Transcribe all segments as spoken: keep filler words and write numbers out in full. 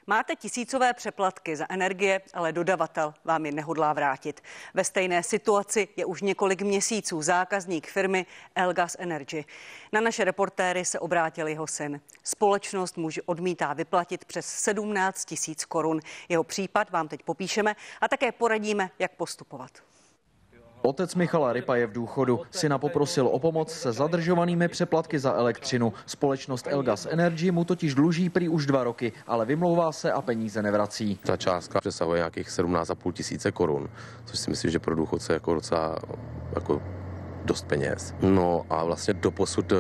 Máte tisícové přeplatky za energie, ale dodavatel vám je nehodlá vrátit. Ve stejné situaci je už několik měsíců zákazník firmy Elgas Energy. Na naše reportéry se obrátil jeho syn. Společnost muž odmítá vyplatit přes sedmnáct tisíc korun. Jeho případ vám teď popíšeme a také poradíme, jak postupovat. Otec Michala Rypa je v důchodu. Syna poprosil o pomoc se zadržovanými přeplatky za elektřinu. Společnost Elgas Energy mu totiž dluží prý už dva roky, ale vymlouvá se a peníze nevrací. Ta částka přesahuje nějakých sedmnáct a půl tisíce korun, což si myslím, že pro důchodce jako docela jako dost peněz. No a vlastně doposud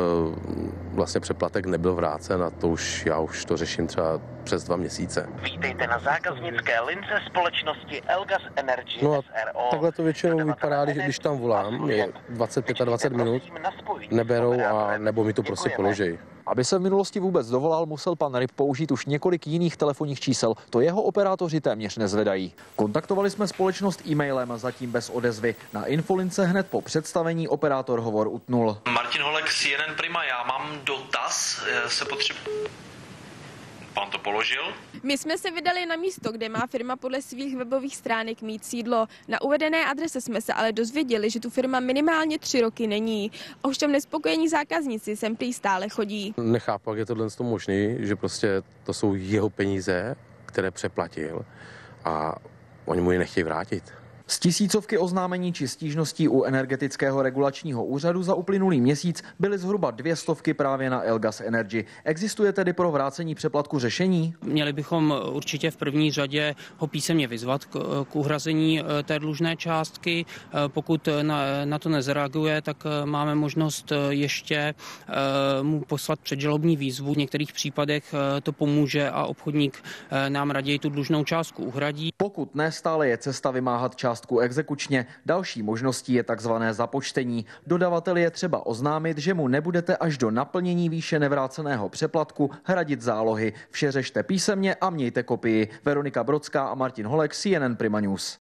vlastně přeplatek nebyl vrácen a to už já už to řeším třeba přes dva měsíce. Vítejte na zákaznické lince společnosti Elgas Energy. No a takhle to většinou vypadá, když, když tam volám, je dvacet pět a dvacet minut, neberou a nebo mi to prostě položí. Aby se v minulosti vůbec dovolal, musel pan Ryp použít už několik jiných telefonních čísel. To jeho operátoři téměř nezvedají. Kontaktovali jsme společnost e-mailem, zatím bez odezvy. Na infolince hned po představení operátor hovor utnul. Martin Holek, C N N Prima, já mám dotaz, se potřebuji... Pan to položil? My jsme se vydali na místo, kde má firma podle svých webových stránek mít sídlo. Na uvedené adrese jsme se ale dozvěděli, že tu firma minimálně tři roky není. Ovšem nespokojení zákazníci sem prý stále chodí. Nechápu, jak je tohle možný, že prostě to jsou jeho peníze, které přeplatil a oni mu je nechtějí vrátit. Z tisícovky oznámení či stížností u Energetického regulačního úřadu za uplynulý měsíc byly zhruba dvě stovky právě na Elgas Energy. Existuje tedy pro vrácení přeplatku řešení? Měli bychom určitě v první řadě ho písemně vyzvat k, k uhrazení té dlužné částky. Pokud na, na to nezareaguje, tak máme možnost ještě mu poslat předžalobní výzvu. V některých případech to pomůže a obchodník nám raději tu dlužnou částku uhradí. Pokud ne, stále je cesta vymáhat částku exekučně. Další možností je takzvané započtení. Dodavatel je třeba oznámit, že mu nebudete až do naplnění výše nevráceného přeplatku hradit zálohy. Vše řešte písemně a mějte kopii. Veronika Brodská a Martin Holek, C N N Prima News.